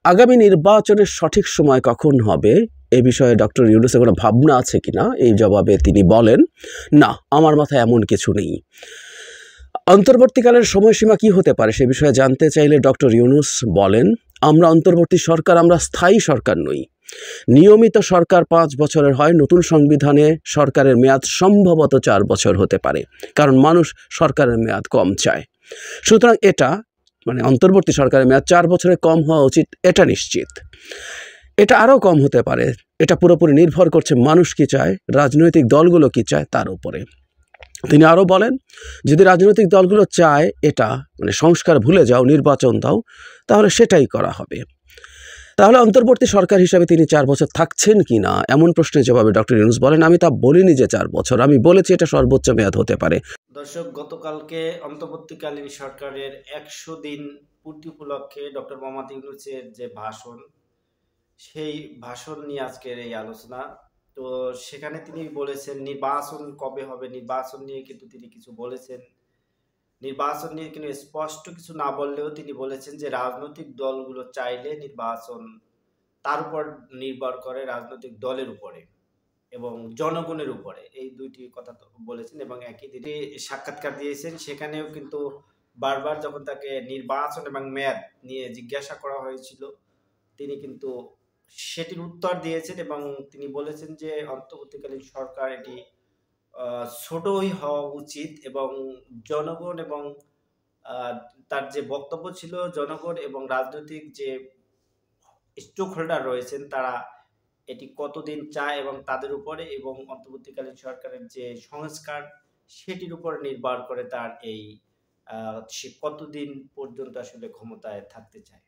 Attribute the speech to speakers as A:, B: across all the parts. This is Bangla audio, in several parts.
A: আগামী নির্বাচনের সঠিক সময় কখন হবে এ বিষয়ে ডক্টর ইউনূসের কোনো ভাবনা আছে কিনা এই জবাবে তিনি বলেন, না, আমার মাথায় এমন কিছু নেই। অন্তর্বর্তীকালের সময়সীমা কি হতে পারে সে বিষয়ে জানতে চাইলে ডক্টর ইউনূস বলেন, আমরা অন্তর্বর্তী সরকার, আমরা স্থায়ী সরকার নই। নিয়মিত সরকার 5 বছরের হয়, নতুন সংবিধানে সরকারের মেয়াদ সম্ভবত 4 বছর হতে পারে, কারণ মানুষ সরকারের মেয়াদ কম চায়। সুতরাং এটা অন্তর্বর্তী সরকারের মেয়াদ 4 বছরের কম হওয়া উচিত, এটা নিশ্চিত। এটা আরও কম হতে পারে, এটা পুরোপুরি নির্ভর করছে মানুষ কি চায়, রাজনৈতিক দলগুলো কি চায় তার উপরে। তিনি আরও বলেন, যদি রাজনৈতিক দলগুলো চায় এটা সংস্কার ভুলে যাও, নির্বাচন দাও, তাহলে সেটাই করা হবে। তাহলে অন্তর্বর্তী সরকার হিসাবে তিনি 4 বছর থাকছেন কি না এমন প্রশ্নের জবাবে ডক্টর ইউনূস বলেন, আমি তা বলিনি যে 4 বছর, আমি বলেছি এটা সর্বোচ্চ মেয়াদ হতে পারে।
B: দর্শক, গতকালকে অন্তর্বর্তীকালীন সরকারের 100 দিন পূর্তি উপলক্ষে ডক্টর মোহাম্মদ ইউনূসের যে ভাষণ, সেই ভাষণ নিয়ে আজকের এই আলোচনা। তো সেখানে তিনি বলেছেন নির্বাচন কবে হবে, নির্বাচন নিয়ে কিন্তু তিনি কিছু বলেছেন। নির্বাচন নিয়ে কিন্তু স্পষ্ট কিছু না বললেও তিনি বলেছেন যে রাজনৈতিক দলগুলো চাইলে নির্বাচন তার উপর নির্ভর করে, রাজনৈতিক দলের উপরে এবং জনগণের উপরে, এই দুইটি কথা বলেছেন। এবং একই দিনে সাক্ষাৎকার দিয়েছেন, সেখানেও কিন্তু বারবার যখন তাকে নির্বাচন এবং মেয়াদ নিয়ে জিজ্ঞাসা করা হয়েছিল তিনি কিন্তু সেটির উত্তর দিয়েছেন এবং তিনি বলেছেন যে অন্তর্বর্তীকালীন সরকার এটি ছোটই হওয়া উচিত এবং জনগণ এবং তার যে বক্তব্য ছিল, জনগণ এবং রাজনৈতিক যে স্টেক হোল্ডার রয়েছেন তারা এটি কতদিন চায় এবং তাদের উপরে এবং অন্তর্বর্তীকালীন সরকারের যে সংস্কার সেটির উপর নির্ভর করে তার এই সে কতদিন পর্যন্ত আসলে ক্ষমতায় থাকতে চায়।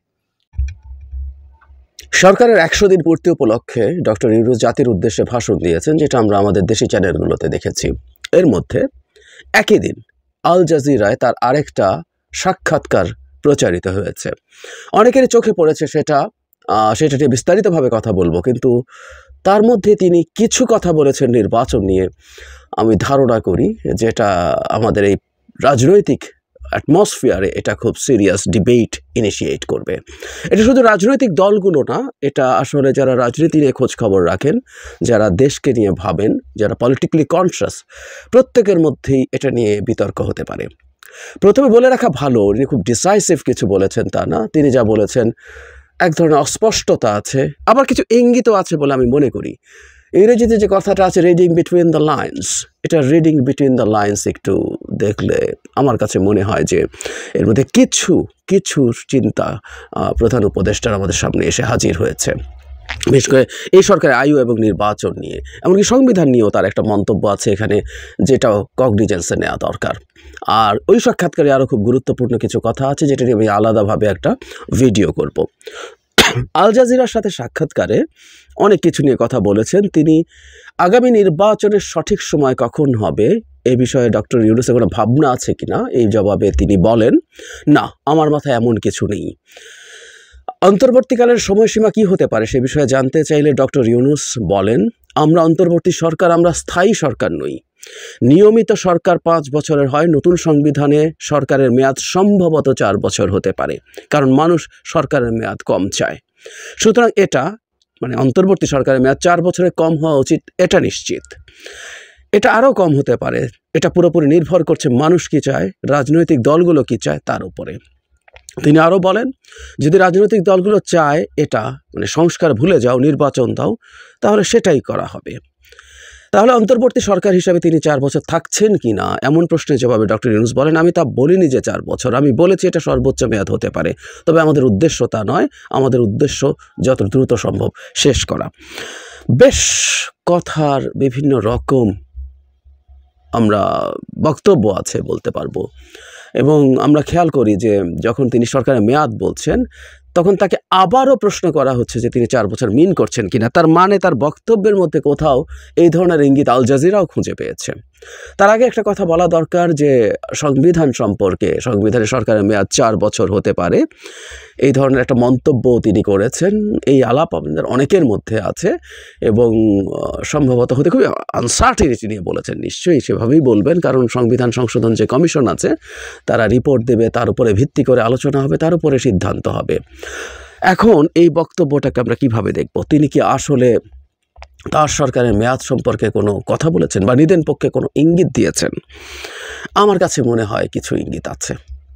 A: সরকারের 100 দিন পূর্তি উপলক্ষে ডক্টর ইউনূস জাতির উদ্দেশ্যে ভাষণ দিয়েছেন, যেটা আমরা আমাদের দেশি চ্যানেলগুলোতে দেখেছি। এর মধ্যে একই দিন আল জাজিরায় তার আরেকটা সাক্ষাৎকার প্রচারিত হয়েছে। অনেকেরই চোখে পড়েছে, সেটা নিয়ে বিস্তারিতভাবে কথা বলবো, কিন্তু তার মধ্যে তিনি কিছু কথা বলেছেন নির্বাচন নিয়ে, আমি ধারণা করি যেটা আমাদের এই রাজনৈতিক অ্যাটমসফিয়ারে এটা খুব সিরিয়াস ডিবেট ইনিশিয়েট করবে। এটা শুধু রাজনৈতিক দলগুলো না, এটা আসলে যারা রাজনীতি নিয়ে খোঁজ খবর রাখেন, যারা দেশকে নিয়ে ভাবেন, যারা পলিটিক্যালি কনসিয়াস, প্রত্যেকের মধ্যেই এটা নিয়ে বিতর্ক হতে পারে। প্রথমে বলে রাখা ভালো, উনি খুব ডিসাইসিভ কিছু বলেছেন তা না। তিনি যা বলেছেন এক ধরনের অস্পষ্টতা আছে, আবার কিছু ইঙ্গিতও আছে বলে আমি মনে করি। ইংরেজিতে যে কথাটা আছে রিডিং বিটুইন দ্য লাইন্স, এটা রিডিং বিটুইন দ্য লাইন্স একটু দেখলে আমার কাছে মনে হয় যে এর মধ্যে কিছু চিন্তা প্রধান উপদেষ্টার আমাদের সামনে এসে হাজির হয়েছে। বিশেষ করে এই সরকারের আয়ু এবং নির্বাচন নিয়ে, এমনকি সংবিধান নিয়েও তার একটা মন্তব্য আছে এখানে, যেটাও কগনিজেন্সে নেওয়া দরকার। আর ওই সাক্ষাৎকারে আরও খুব গুরুত্বপূর্ণ কিছু কথা আছে, যেটা নিয়ে আমি আলাদাভাবে একটা ভিডিও করব। আল জাজিরার সাথে সাক্ষাৎকারে অনেক কিছু নিয়ে কথা বলেছেন তিনি। আগামী নির্বাচনের সঠিক সময় কখন হবে এ বিষয়ে ডক্টর ইউনূসের কোনো ভাবনা আছে কিনা এই জবাবে তিনি বলেন, না, আমার মাথায় এমন কিছু নেই। অন্তর্বর্তীকালের সময়সীমা কি হতে পারে সে বিষয়ে জানতে চাইলে ডক্টর ইউনূস বলেন, আমরা অন্তর্বর্তী সরকার, আমরা স্থায়ী সরকার নই। নিয়মিত সরকার 5 বছরের হয়, নতুন সংবিধানে সরকারের মেয়াদ সম্ভবত 4 বছর হতে পারে, কারণ মানুষ সরকারের মেয়াদ কম চায়। সুতরাং এটা অন্তর্বর্তী সরকারের মেয়াদ 4 বছরের কম হওয়া উচিত, এটা নিশ্চিত। এটা আরও কম হতে পারে, এটা পুরোপুরি নির্ভর করছে মানুষ কি চায়, রাজনৈতিক দলগুলো কি চায় তার উপরে। তিনি আরও বলেন, যদি রাজনৈতিক দলগুলো চায় এটা সংস্কার ভুলে যাও, নির্বাচন দাও, তাহলে সেটাই করা হবে। তাহলে অন্তর্বর্তী সরকার হিসাবে তিনি 4 বছর থাকছেন কি না এমন প্রশ্নের জবাবে ডক্টর ইউনূস বলেন, আমি তা বলিনি যে 4 বছর, আমি বলেছি এটা সর্বোচ্চ মেয়াদ হতে পারে, তবে আমাদের উদ্দেশ্য তা নয়, আমাদের উদ্দেশ্য যত দ্রুত সম্ভব শেষ করা। বেশ কথার বিভিন্ন রকম আমরা বক্তব্য আছে বলতে পারবো, এবং আমরা খেয়াল করি যে যখন তিনি সরকারের মেয়াদ বলছেন তখন তাকে আবারও প্রশ্ন করা হচ্ছে যে তিনি 4 বছর মিন করছেন কিনা। তার মানে তার বক্তব্যের মধ্যে কোথাও এই ধরনের ইঙ্গিত আল জাজিরাও খুঁজে পেয়েছে। তার আগে একটা কথা বলা দরকার যে সংবিধান সম্পর্কে, সংবিধানে সরকারের মেয়াদ 4 বছর হতে পারে, এই ধরনের একটা মন্তব্য তিনি করেছেন। এই আলাপ আমাদের অনেকের মধ্যে আছে এবং সম্ভবত হতে খুবই আনসার্টিনিটি নিয়ে বলেছেন। নিশ্চয়ই সেভাবেই বলবেন, কারণ সংবিধান সংশোধন যে কমিশন আছে তারা রিপোর্ট দেবে, তার উপরে ভিত্তি করে আলোচনা হবে, তার উপরে সিদ্ধান্ত হবে। এখন এই বক্তব্যটাকে আমরা কিভাবে দেখব? তিনি কি আসলে তার সরকারের মেয়াদ সম্পর্কে কোনো কথা বলেছেন বা নিদেন পক্ষে কোনো ইঙ্গিত দিয়েছেন? আমার কাছে মনে হয় কিছু ইঙ্গিত আছে।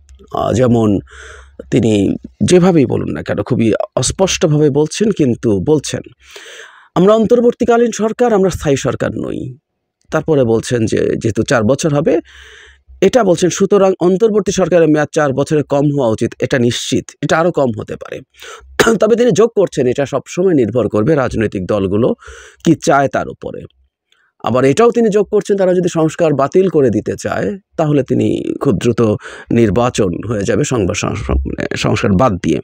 A: যেমন তিনি যেভাবেই বলুন না কেন খুবই অস্পষ্টভাবে বলছেন, কিন্তু বলছেন আমরা অন্তর্বর্তীকালীন সরকার, আমরা স্থায়ী সরকার নই। তারপরে বলছেন যে যেহেতু 4 বছর হবে এটা বলছেন, সুতরাং অন্তর্বর্তী সরকারের মেয়াদ 4 বছরের কম হওয়া উচিত। এটা নিশ্চিত, এটা আরও কম হতে পারে। তবে তিনি যোগ করছেন এটা সবসময় নির্ভর করবে রাজনৈতিক দলগুলো কি চায় তার উপরে। আবার এটাও তিনি যোগ করছেন তারা যদি সংস্কার বাতিল করে দিতে চায় তাহলে তিনি খুব দ্রুত নির্বাচন হয়ে যাবে সংস্কার বাদ দিয়ে।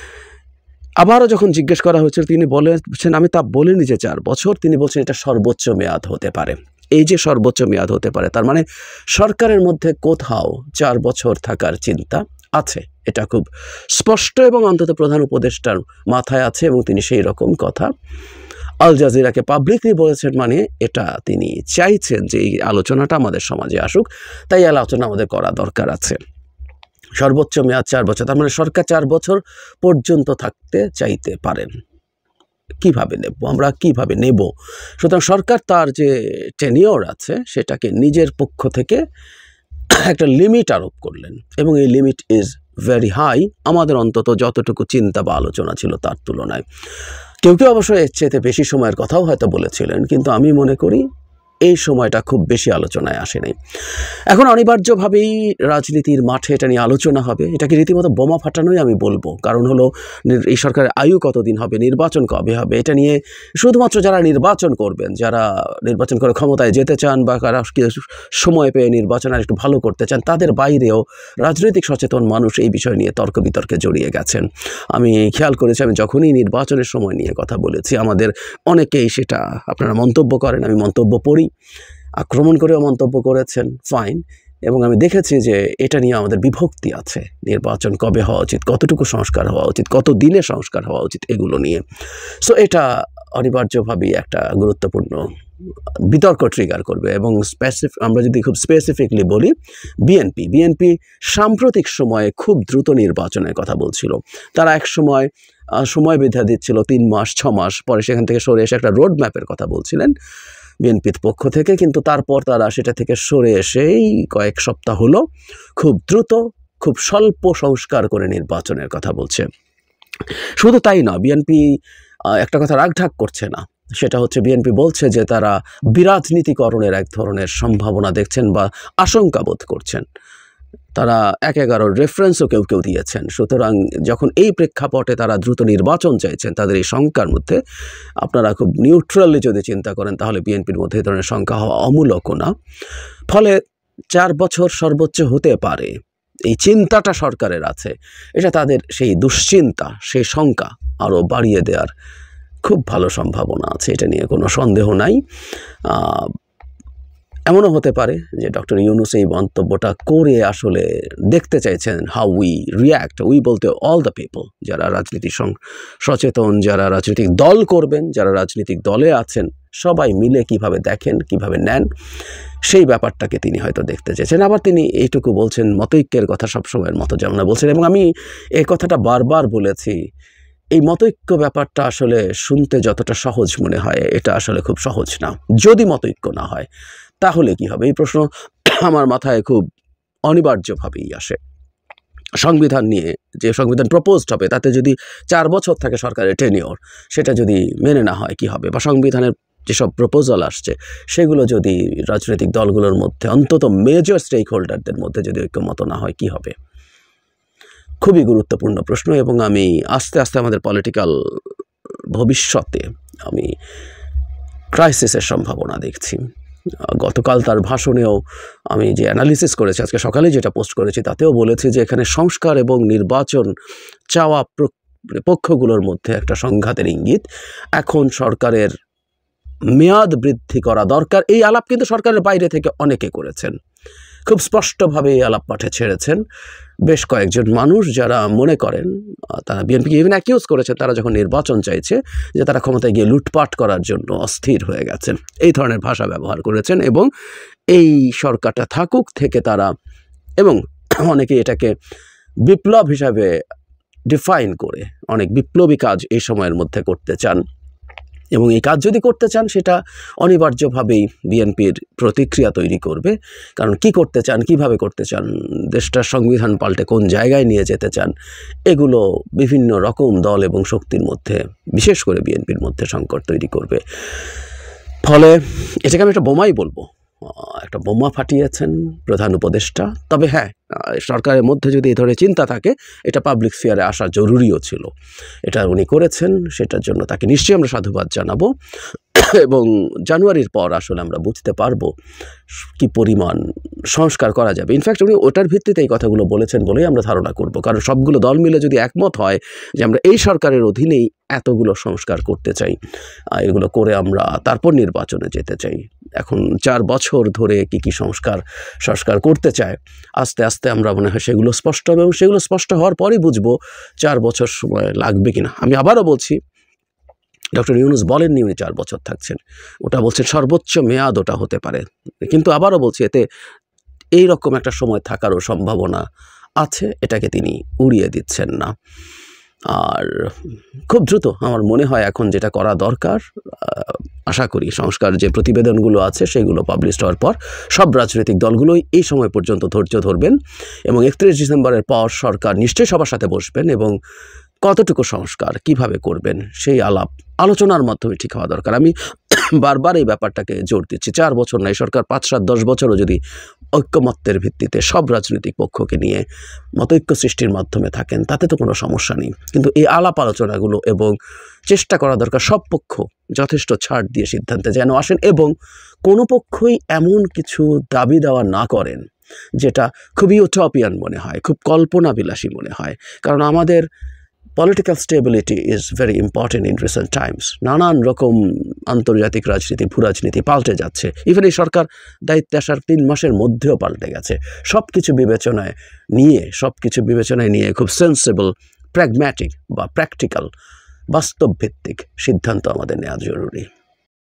A: আবারও যখন জিজ্ঞেস করা হয়েছিল তিনি বলেছেন আমি তা বলিনি যে 4 বছর, তিনি বলছেন এটা সর্বোচ্চ মেয়াদ হতে পারে। এই যে সর্বোচ্চ মেয়াদ হতে পারে তার মানে সরকারের মধ্যে কোথাও 4 বছর থাকার চিন্তা আছে, এটা খুব স্পষ্ট এবং অন্তত প্রধান উপদেষ্টার মাথায় আছে এবং তিনি সেই রকম কথা আল জাজিরাকে পাবলিকলি বলেছেন। মানে এটা তিনি চাইছেন যে এই আলোচনাটা আমাদের সমাজে আসুক, তাই আলোচনা আমাদের করা দরকার আছে। সর্বোচ্চ মেয়াদ 4 বছর, তার মানে সরকার 4 বছর পর্যন্ত থাকতে চাইতে পারেন। কিভাবে নেব আমরা, কিভাবে নেব? সুতরাং সরকার তার যে টেনিওর আছে সেটাকে নিজের পক্ষ থেকে একটা লিমিট আরোপ করলেন এবং এই লিমিট ইজ ভেরি হাই, আমাদের অন্তত যতটুকু চিন্তা বা আলোচনা ছিল তার তুলনায়। কেউ কেউ অবশ্যই এর চেয়ে বেশি সময়ের কথাও হয়তো বলেছিলেন, কিন্তু আমি মনে করি এই সময়টা খুব বেশি আলোচনায় আসে নাই। এখন অনিবার্যভাবেই রাজনীতির মাঠে এটা নিয়ে আলোচনা হবে। এটাকে রীতিমতো বোমা ফাটানোই আমি বলবো। কারণ হলো এই সরকারের আয়ু কতদিন হবে, নির্বাচন কবে হবে, এটা নিয়ে শুধুমাত্র যারা নির্বাচন করবেন, যারা নির্বাচন করে ক্ষমতায় যেতে চান বা কারা সময় পেয়ে নির্বাচন আর একটু ভালো করতে চান, তাদের বাইরেও রাজনৈতিক সচেতন মানুষ এই বিষয় নিয়ে তর্ক বিতর্কে জড়িয়ে গেছেন। আমি খেয়াল করেছি, আমি যখনই নির্বাচনের সময় নিয়ে কথা বলেছি আমাদের অনেকেই সেটা আপনারা মন্তব্য করেন, আমি মন্তব্য পড়ি, আক্রমণ করেও মন্তব্য করেছেন, ফাইন। এবং আমি দেখেছি যে এটা নিয়ে আমাদের বিভক্তি আছে, নির্বাচন কবে হওয়া উচিত, কতটুকু সংস্কার হওয়া উচিত, কত দিনে সংস্কার হওয়া উচিত, এগুলো নিয়ে। সো এটা অনিবার্যভাবেই একটা গুরুত্বপূর্ণ বিতর্ক ট্রিগার করবে। এবং আমরা যদি খুব স্পেসিফিকলি বলি, বিএনপি সাম্প্রতিক সময়ে খুব দ্রুত নির্বাচনের কথা বলছিল। তারা এক সময় বেঁধে দিচ্ছিল 3 মাস 6 মাস, পরে সেখান থেকে সরে এসে একটা রোড ম্যাপের কথা বলছিলেন বিএনপির পক্ষ থেকে, কিন্তু তারপর তারা সেটা থেকে সরে এসেই কয়েক সপ্তাহ হলো খুব দ্রুত খুব স্বল্প সংস্কার করে নির্বাচনের কথা বলছে। শুধু তাই না, বিএনপি একটা কথা রাগঢাক করছে না, সেটা হচ্ছে বিএনপি বলছে যে তারা বিরাজনীতিকরণের এক ধরনের সম্ভাবনা দেখছেন বা আশঙ্কা বোধ করছেন। তারা 1-11 রেফারেন্সও কেউ দিয়েছেন। সুতরাং যখন এই প্রেক্ষাপটে তারা দ্রুত নির্বাচন চাইছেন তাদের এই শঙ্কার মধ্যে, আপনারা খুব নিউট্রালি যদি চিন্তা করেন তাহলে বিএনপির মধ্যে এই ধরনের শঙ্কা হওয়া অমূলকও না। ফলে 4 বছর সর্বোচ্চ হতে পারে, এই চিন্তাটা সরকারের আছে, এটা তাদের সেই দুশ্চিন্তা, সেই শঙ্কা আরও বাড়িয়ে দেওয়ার খুব ভালো সম্ভাবনা আছে, এটা নিয়ে কোনো সন্দেহ নাই। এমনও হতে পারে যে ডক্টর ইউনূস এই মন্তব্যটা করে আসলে দেখতে চাইছেন হাউ উই রিয়্যাক্ট, উই বলতে অল দ্য পিপল, যারা রাজনীতি সচেতন, যারা রাজনৈতিক দল করবেন, যারা রাজনৈতিক দলে আছেন, সবাই মিলে কিভাবে দেখেন, কিভাবে নেন, সেই ব্যাপারটাকে তিনি হয়তো দেখতে চেয়েছেন। আবার তিনি এইটুকু বলছেন মতৈক্যের কথা সবসময়ের মতো যেমন বলছেন, এবং আমি এই কথাটা বারবার বলেছি, এই মতৈক্য ব্যাপারটা আসলে শুনতে যতটা সহজ মনে হয় এটা আসলে খুব সহজ না। যদি মতৈক্য না হয় তাহলে কি হবে, এই প্রশ্ন আমার মাথায় খুব অনিবার্যভাবেই আসে। সংবিধান নিয়ে যে সংবিধান প্রপোজড হবে তাতে যদি 4 বছর থাকে সরকারের টেনিওর, সেটা যদি মেনে না হয় কি হবে, বা সংবিধানের যেসব প্রপোজাল আসছে সেগুলো যদি রাজনৈতিক দলগুলোর মধ্যে অন্তত মেজর স্টেক হোল্ডারদের মধ্যে যদি ঐক্যমত না হয় কি হবে। খুবই গুরুত্বপূর্ণ প্রশ্ন, এবং আমি আস্তে আস্তে আমাদের পলিটিক্যাল ভবিষ্যতে আমি ক্রাইসিসের সম্ভাবনা দেখছি। গতকাল তার ভাষণেও আমি যে অ্যানালিসিস করেছি, আজকে সকালে যেটা পোস্ট করেছি তাতেও বলেছি যে এখানে সংস্কার এবং নির্বাচন চাওয়া পক্ষগুলোর মধ্যে একটা সংঘাতের ইঙ্গিত। এখন সরকারের মেয়াদ বৃদ্ধি করা দরকার, এই আলাপ কিন্তু সরকারের বাইরে থেকে অনেকে করেছেন, খুব স্পষ্টভাবে এই আলাপ মাঠে ছেড়েছেন বেশ কয়েকজন মানুষ, যারা মনে করেন, তারা বিএনপিকে ইভেন অ্যাকিউজ করেছে তারা যখন নির্বাচন চাইছে যে তারা ক্ষমতায় গিয়ে লুটপাট করার জন্য অস্থির হয়ে গেছেন, এই ধরনের ভাষা ব্যবহার করেছেন। এবং এই সরকারটা থাকুক থেকে তারা, এবং অনেকে এটাকে বিপ্লব হিসাবে ডিফাইন করে অনেক বিপ্লবী কাজ এই সময়ের মধ্যে করতে চান, এবং এই কাজ যদি করতে চান সেটা অনিবার্যভাবেই বিএনপির প্রতিক্রিয়া তৈরি করবে। কারণ কি করতে চান, কিভাবে করতে চান, দেশটার সংবিধান পাল্টে কোন জায়গায় নিয়ে যেতে চান, এগুলো বিভিন্ন রকম দল এবং শক্তির মধ্যে, বিশেষ করে বিএনপির মধ্যে সংকট তৈরি করবে। ফলে এটাকে আমি একটা বোমাই বলবো, একটা বোমা ফাটিয়েছেন প্রধান উপদেষ্টা। তবে হ্যাঁ, সরকারের মধ্যে যদি এই ধরনের চিন্তা থাকে, এটা পাবলিক স্ফিয়ারে আসা জরুরিও ছিল। এটা উনি করেছেন, সেটার জন্য তাকে নিশ্চয়ই আমরা সাধুবাদ জানাবো। এবং জানুয়ারির পর আসলে আমরা বুঝতে পারবো কি পরিমাণ সংস্কার করা যাবে। ইনফ্যাক্ট উনি ওটার ভিত্তিতে এই কথাগুলো বলেছেন বলেই আমরা ধারণা করব, কারণ সবগুলো দল মিলে যদি একমত হয় যে আমরা এই সরকারের অধীনেই এতগুলো সংস্কার করতে চাই, এগুলো করে আমরা তারপর নির্বাচনে যেতে চাই। এখন 4 বছর ধরে কি সংস্কার করতে চায়, আস্তে আস্তে আমরা মনে হয় সেগুলো স্পষ্ট হবে, এবং সেগুলো স্পষ্ট হওয়ার পরই বুঝবো 4 বছর সময় লাগবে কিনা। আমি আবারও বলছি, ডক্টর ইউনূস বলেননি উনি 4 বছর থাকছেন, ওটা বলছেন সর্বোচ্চ মেয়াদ ওটা হতে পারে। কিন্তু আবারও বলছি, এতে এইরকম একটা সময় থাকারও সম্ভাবনা আছে, এটাকে তিনি উড়িয়ে দিচ্ছেন না। আর খুব দ্রুত আমার মনে হয় এখন যেটা করা দরকার, আশা করি সংস্কার যে প্রতিবেদনগুলো আছে সেগুলো পাবলিশ হওয়ার পর সব রাজনৈতিক দলগুলোই এই সময় পর্যন্ত ধৈর্য ধরবেন, এবং 31 ডিসেম্বরের পর সরকার নিশ্চয়ই সবার সাথে বসবেন, এবং কতটুকু সংস্কার কিভাবে করবেন সেই আলোচনার মাধ্যমে ঠিক হওয়া দরকার। আমি বারবার এই ব্যাপারটাকে জোর দিচ্ছি, 4 বছর নয়, সরকার 5, 7, 10 বছরও যদি ঐক্যমত্যের ভিত্তিতে সব রাজনৈতিক পক্ষকে নিয়ে মতৈক্য সৃষ্টির মাধ্যমে থাকেন, তাতে তো কোনো সমস্যা নেই। কিন্তু এই আলোচনাগুলো এবং চেষ্টা করা দরকার সব পক্ষ যথেষ্ট ছাড় দিয়ে সিদ্ধান্তে যেন আসেন, এবং কোনো পক্ষই এমন কিছু দাবি দেওয়া না করেন যেটা খুবই ইউটোপিয়ান মনে হয়, খুব কল্পনাবিলাসী মনে হয়। কারণ আমাদের political stability is very important in recent times. নানান রকম আন্তর্জাতিক রাজনীতি, ভূরাজনীতি পাল্টে যাচ্ছে। ইভেন এই সরকার দায়িত্বে আসার 3 মাসের মধ্যেও পাল্টে গেছে। সব কিছু বিবেচনায় নিয়ে খুব সেন্সেবল, প্র্যাগম্যাটিক বা প্র্যাকটিক্যাল, বাস্তবভিত্তিক সিদ্ধান্ত আমাদের নেওয়া জরুরি।